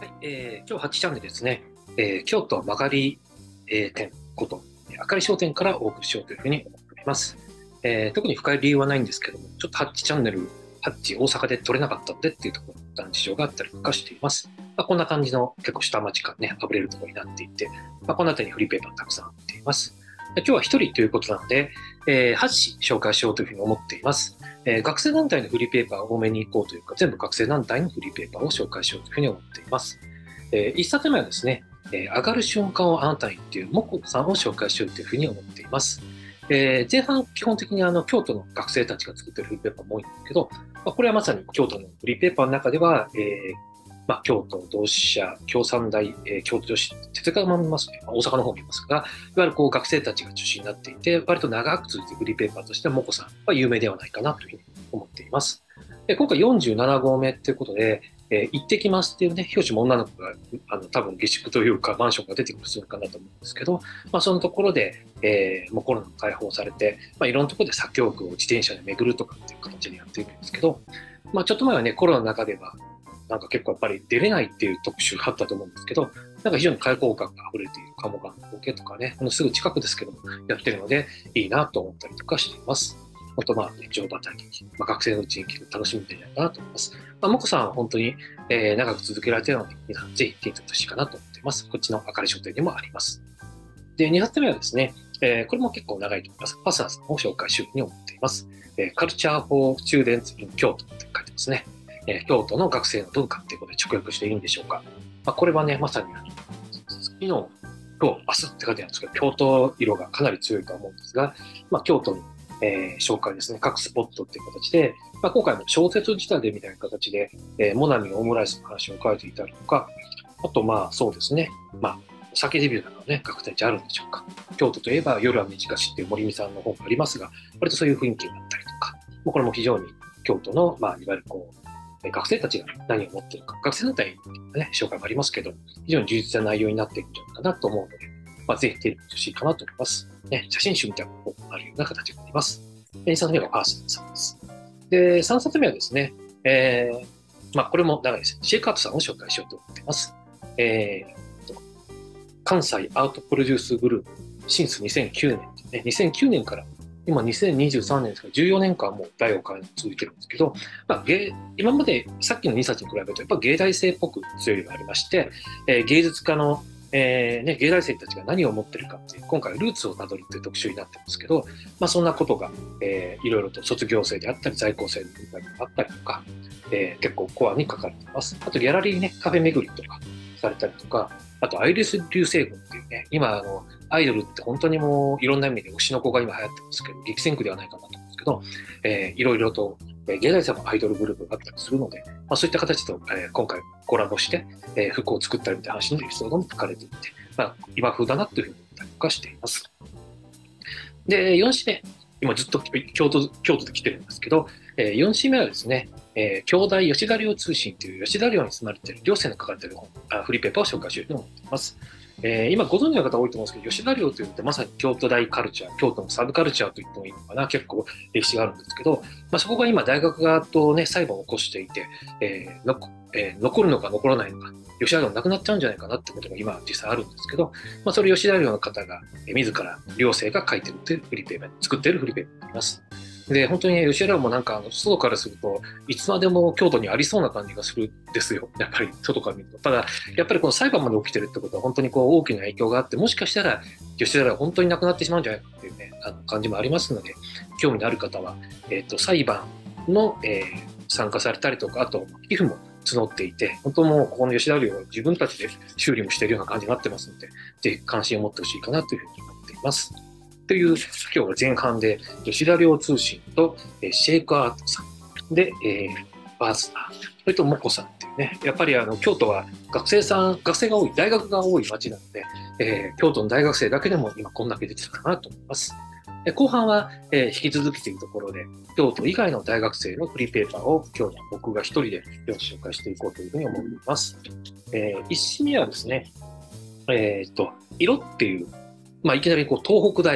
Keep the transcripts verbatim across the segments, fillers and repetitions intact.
はい、えー、今日はちチャンネルですね、えー、京都曲がり、えー店こと、あかり商店からお送りしようというふうに思っております。えー特に深い理由はないんですけども、ちょっとはちチャンネル、はち大阪で撮れなかったのでっていうところの事情があったりとかしています。まあ、こんな感じの結構下町感ね、あふれるところになっていて、まあ、この辺りにフリーペーパーたくさん売っています。で今日は一人ということなので、えー、はち紙紹介しようというふうに思っています。えー学生団体のフリーペーパーを多めに行こうというか、全部学生団体のフリーペーパーを紹介しようというふうに思っています。えー、一冊目はですね、えー上がる瞬間をあなたにっていうモコさんを紹介しようというふうに思っています。えー前半、基本的にあの京都の学生たちが作っているフリーペーパーも多いんですけど、まあ、これはまさに京都のフリーペーパーの中では、えーまあ、京都同志社、京産大、えー京都女子、哲学も見ますね、まあ、大阪の方も見ますが、いわゆるこう学生たちが中心になっていて、割と長く続いているフリーペーパーとしてモコさんは有名ではないかなというふうに思っています。で今回よんじゅうなな号目ということで、えー行ってきますっていうね、表紙も女の子が、あの、多分下宿というか、マンションが出てくるするかなと思うんですけど、まあ、そのところで、えーもうコロナも解放されて、まあ、いろんなところで作曲を自転車で巡るとかっていう形でやっているんですけど、まあ、ちょっと前はね、コロナの中では、なんか結構やっぱり出れないっていう特集があったと思うんですけど、なんか非常に開放感が溢れている鴨川の光景とかね、このすぐ近くですけども、やってるので、いいなと思ったりとかしています。本当まあ、乗馬体験、まあ、学生のうちに聞く楽しみでないかなと思います。まあ、もこさんは本当に、えー長く続けられているので、皆さんぜひ手に取ってほしいかなと思っています。こっちのあかり書店にもあります。で、に発目はですね、えーこれも結構長いと思います。パスナーさんを紹介しように思っています。えーカルチャー・フォー・スチューデンツ・イン・京都って書いてますね。えー京都の学生の文化っていうことで直訳していいんでしょうか。まあ、これはね、まさに、昨日、今日、明日って書いてあるんですけど、京都色がかなり強いとは思うんですが、まあ、京都に、えー紹介ですね、各スポットっていう形で、まあ、今回も小説仕立てみたいな形で、えー、モナミオムライスの話を書いていたりとか、あとまあそうですね、まあ、お酒デビューなどね、各地あるんでしょうか。京都といえば夜は短しっていう森美さんの本がありますが、割とそういう雰囲気があったりとか、もうこれも非常に京都の、まあ、いわゆるこう、学生たちが何を持っているか、学生団体の、ね、紹介もありますけど、非常に充実な内容になっているんじゃないかなと思うので、まあ、ぜひ手に取ってほしいかなと思います。ね、写真集みたいな本があるような形になります。でにさつめがパーソナルさんです。で、さんさつめはですね、えー、まあ、これも長いです。シェイクアップさんを紹介しようと思っています。えー、関西アートプロデュースグループ、シンスにせんきゅうねん、ね、にせんきゅうねんから今にせんにじゅうさんねんですからじゅうよねんかんもう大を変え続いてるんですけど、まあ、芸今までさっきのにさつに比べるとやっぱ芸大生っぽく強いのがありまして、えー芸術家の、えーね、芸大生たちが何を持ってるかっていう今回ルーツをたどるっていう特集になってますけど、まあ、そんなことが、えーいろいろと卒業生であったり在校生のインタビューがあったりとか、えー結構コアに書かれています。あとギャラリーね、カフェ巡りとかされたりとか、あとアイリス流星群っていうね、今あのアイドルって本当にもういろんな意味で推しの子が今流行ってますけど、激戦区ではないかなと思うんですけど、えーいろいろと、えー、芸大生もアイドルグループがあったりするので、まあ、そういった形と、えー今回コラボして、えー服を作ったりみたいな話のエピソードも書かれていて、まあ、今風だなというふうに思ったりとかしています。で、よん紙目、今ずっと京都京都で来てるんですけど、えー、よん紙目はですね、えー、京大吉田寮通信という吉田寮に住まれている寮生の書かれている本あフリーペーパーを紹介しようと思っています。えー今ご存知の方多いと思うんですけど、吉田寮というとまさに京都大カルチャー、京都のサブカルチャーと言ってもいいのかな、結構歴史があるんですけど、まあ、そこが今大学側とね、裁判を起こしていて、えーのえー残るのか残らないのか、吉田寮なくなっちゃうんじゃないかなってことが今実際あるんですけど、まあ、それ吉田寮の方が、えー自ら寮生が書いてるというフリーペーパー、作っているフリーペーパーになります。で、本当にね、吉田寮もなんか、あの外からすると、いつまでも京都にありそうな感じがするんですよ。やっぱり、外から見ると。ただ、やっぱりこの裁判まで起きてるってことは、本当にこう大きな影響があって、もしかしたら、吉田寮は本当になくなってしまうんじゃないかっていうね、あの感じもありますので、興味のある方は、えっと、裁判の、えー参加されたりとか、あと、寄付も募っていて、本当もうここの吉田寮を自分たちで修理もしているような感じになってますので、ぜひ関心を持ってほしいかなというふうに思っています。という、今日は前半で、吉田寮通信と、えーシェイクアートさんで、えーバースナー、それとモコさんっていうね、やっぱりあの京都は学生さん、学生が多い、大学が多い町なので、えー京都の大学生だけでも今こんだけ出てるかなと思います。で後半は、えー引き続きというところで、京都以外の大学生のフリーペーパーを今日は僕が一人で紹介していこうというふうに思っています。えー、一紙目はですね、えっと、色っていう、まあ、いきなりこう東北大学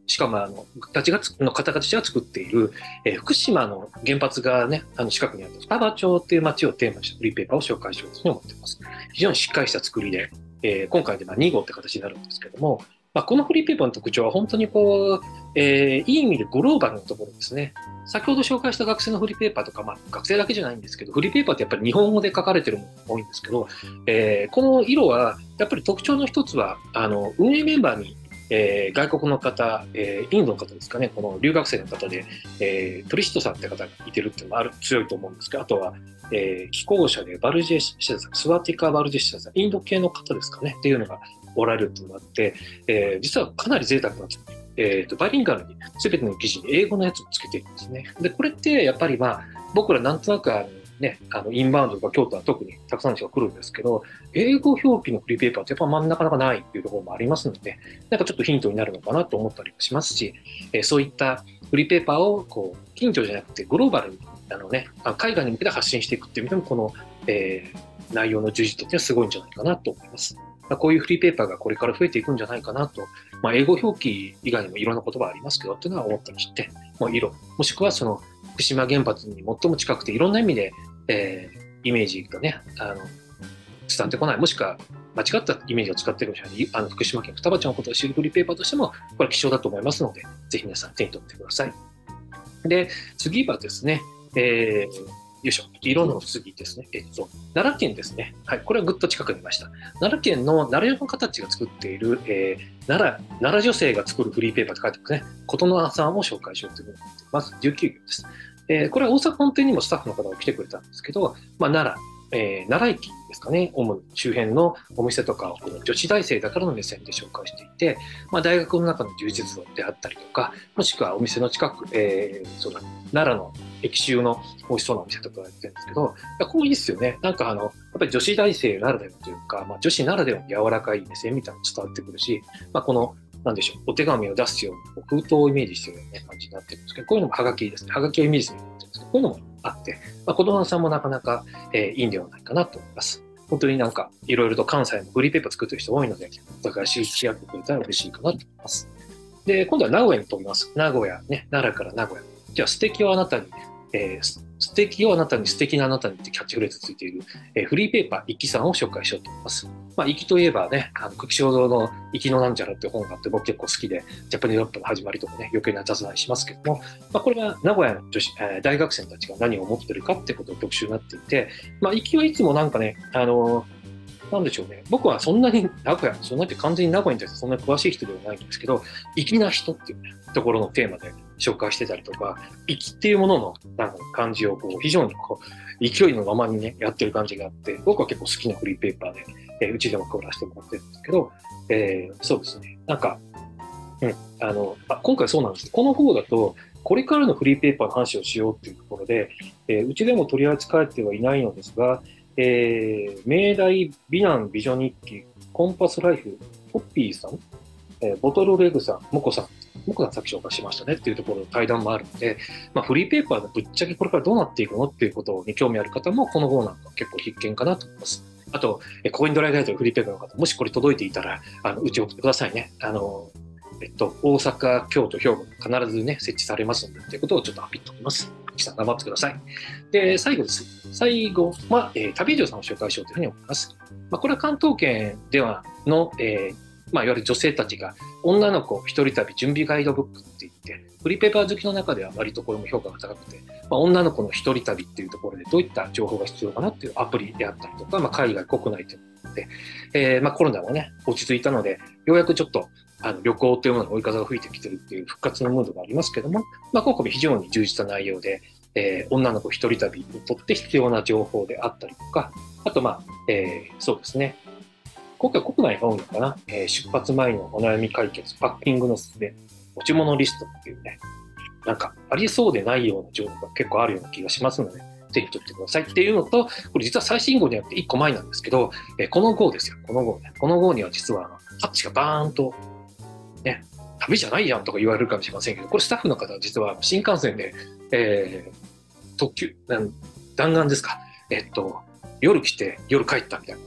しかもあのたちがつの方たちが作っている、えー、福島の原発がね、あの近くにある双葉町っていう町をテーマにしたフリーペーパーを紹介しようと思っています。非常にしっかりした作りで、えー、今回でまあに号って形になるんですけども、まあ、このフリーペーパーの特徴は本当にこう、えー、いい意味でグローバルなところですね。先ほど紹介した学生のフリーペーパーとか、まあ、学生だけじゃないんですけど、フリーペーパーってやっぱり日本語で書かれてるものが多いんですけど、えー、この色はやっぱり特徴の一つは、あの運営メンバーに、えー、外国の方、えー、インドの方ですかね、この留学生の方で、えー、トリシットさんって方がいてるっていうのもある強いと思うんですけど、あとは、えー、寄稿者でバルジェシャさん、スワティカ・バルジェシャさん、インド系の方ですかねっていうのがおられるっていうのがあって、えー、実はかなり贅沢なえーと、バイリンガルに全ての記事に英語のやつをつけているんですね。で、これってやっぱりまあ、僕らなんとなくあのね、あのインバウンドとか京都は特にたくさんの人が来るんですけど、英語表記のフリーペーパーってやっぱまあなかなかないっていうところもありますので、なんかちょっとヒントになるのかなと思ったりもしますし、えー、そういったフリーペーパーをこう近所じゃなくてグローバルにあの、ね、海外に向けて発信していくっていう意味でも、この、えー、内容の充実度っていうのはすごいんじゃないかなと思います。こういうフリーペーパーがこれから増えていくんじゃないかなと、まあ、英語表記以外にもいろんな言葉ありますけどっていうのは思ったりして、もう色、もしくはその福島原発に最も近くていろんな意味で、えー、イメージがね、あの伝わってこない、もしくは間違ったイメージを使っているかもしれない、あの福島県双葉町のことを知るフリーペーパーとしても、これは貴重だと思いますので、ぜひ皆さん手に取ってください。で、次はですね、えーよいしょ、色の次ですね。えっと、奈良県ですね。はい、これはぐっと近くにいました。奈良県の奈良山形が作っている、えー、奈良、奈良女性が作るフリーペーパーって書いてますね。琴ノ葉さんを紹介しようというふうに思っています。じゅうきゅうぎょうです。えー、これは大阪本店にもスタッフの方が来てくれたんですけど、まあ、奈良、えー、奈良駅ですかね、主に周辺のお店とかをこの女子大生だからの目線で紹介していて、まあ、大学の中の充実度であったりとか、もしくはお店の近く、えー、そうだ、奈良の駅周の美味しそうなお店とかやってるんですけど、ここもいいですよね。なんかあの、やっぱり女子大生ならではというか、まあ、女子ならではの柔らかい目線みたいなのが伝わってくるし、まあ、この、なんでしょう、お手紙を出すような封筒をイメージしてるような感じになってるんですけど、こういうのもハガキですね。ハガキをイメージするようになってるんですけど、こういうのもあって、まあ、子供さんもなかなか、えー、いいんではないかなと思います。本当になんか、いろいろと関西のフリーペーパー作ってる人多いので、お互い刺激し合ってくれたら嬉しいかなと思います。で、今度は名古屋に飛びます。名古屋、ね、奈良から名古屋。じゃあ、素敵をあなたに、えー、素敵をあなたに素敵なあなたにってキャッチフレーズついている、えー、フリーペーパー、いきさんを紹介しようと思います。まあ、いきといえばね、あの、久喜正道のいきのなんちゃらって本があって、僕結構好きで、ジャパニーズラップの始まりとかね、余計な雑談しますけども、まあ、これは名古屋の女子、えー、大学生たちが何を思ってるかってことを特集になっていて、まあ、いきはいつもなんかね、あのー、なんでしょうね。僕はそんなに名古屋、そんなに完全に名古屋に対してそんなに詳しい人ではないんですけど、粋な人っていう、ね、ところのテーマで紹介してたりとか、粋っていうもののなんか感じをこう非常にこう勢いのままにね、やってる感じがあって、僕は結構好きなフリーペーパーで、えー、うちでも配らせてもらってるんですけど、えー、そうですね。なんか、うん、あのあ、今回そうなんです。この方だと、これからのフリーペーパーの話をしようというところで、えー、うちでも取り扱えてはいないのですが、えー、明大美男美女日記、コンパスライフ、ホッピーさん、えー、ボトルレグさん、モコさん、モコさんさっき紹介しましたねっていうところの対談もあるので、まあ、フリーペーパーのぶっちゃけこれからどうなっていくのっていうことに興味ある方も、この方なんか結構必見かなと思います。あと、コインドライガイドのフリーペーパーの方、もしこれ届いていたら、あのうち送ってくださいね。あのえっと、大阪、京都、兵庫に必ずね、設置されますので、ということをちょっとアピッとおきます。さん頑張ってください。で、最後です。最後は、えー、旅以上さんを紹介しようというふうに思います。まあ、これは関東圏ではの、えーまあ、いわゆる女性たちが女の子一人旅準備ガイドブックって言って、フリーペーパー好きの中では割とこれも評価が高くて、まあ、女の子の一人旅っていうところでどういった情報が必要かなっていうアプリであったりとか、まあ、海外、国内というので、えーまあ、コロナもね、落ち着いたので、ようやくちょっとあの旅行というものの追い風が吹いてきてるっていう復活のムードがありますけども、まあ、今回も非常に充実な内容で、えー、女の子一人旅にとって必要な情報であったりとか、あとまあ、えー、そうですね。今回国内が多いのかな、えー、出発前のお悩み解決、パッキングのすすめ、持ち物リストっていうね、なんかありそうでないような情報が結構あるような気がしますので、ぜひ取ってくださいっていうのと、これ実は最新号じゃなくていっこまえなんですけど、えー、この号ですよ、この号ね。この号には実はハッチがバーンと、ね、旅じゃないやんとか言われるかもしれませんけど、これスタッフの方は実は新幹線で、えー、特急、弾丸ですか、えっと、夜来て夜帰ったみたいなことで、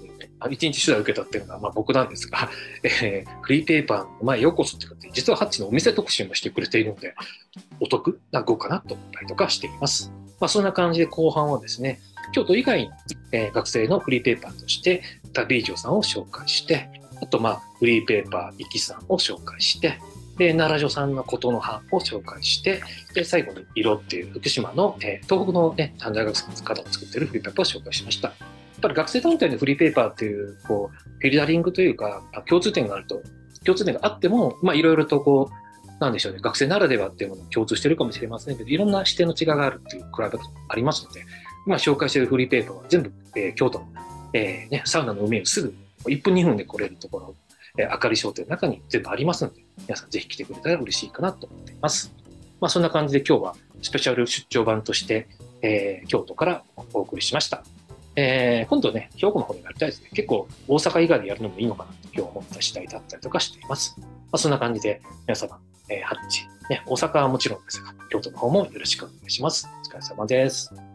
一日取材を受けたっていうのが、まあ、僕なんですが、えー、フリーペーパーの前ようこそっていうことで、実はハッチのお店特集もしてくれているので、お得な号かなと思ったりとかしています。まあ、そんな感じで後半はですね、京都以外に、えー、学生のフリーペーパーとして、旅以上さんを紹介して、あと、まあ、フリーペーパー、いきさんを紹介して、で、奈良女さんの琴の葉を紹介して、で、最後に色っていう福島の、えー、東北のね、短大学生の方が作っているフリーペーパーを紹介しました。やっぱり学生団体のフリーペーパーっていう、こう、フィルタリングというか、共通点があると、共通点があっても、まあ、いろいろとこう、なんでしょうね、学生ならではっていうものを共通しているかもしれませんけど、いろんな視点の違いがあるっていう比べ方もありますので、今紹介しているフリーペーパーは全部、えー、京都の、えーね、サウナの海をすぐいっぷんにふんで来れるところ、えー、あかり商店の中に全部ありますので、皆さんぜひ来てくれたら嬉しいかなと思っています。まあ、そんな感じで今日はスペシャル出張版として、えー、京都からお送りしました。えー、今度ね、兵庫の方でやりたいですね。結構大阪以外でやるのもいいのかなと今日思った次第だったりとかしています。まあ、そんな感じで皆様、えー、ハッチ、ね、大阪はもちろんですが、京都の方もよろしくお願いします。お疲れ様です。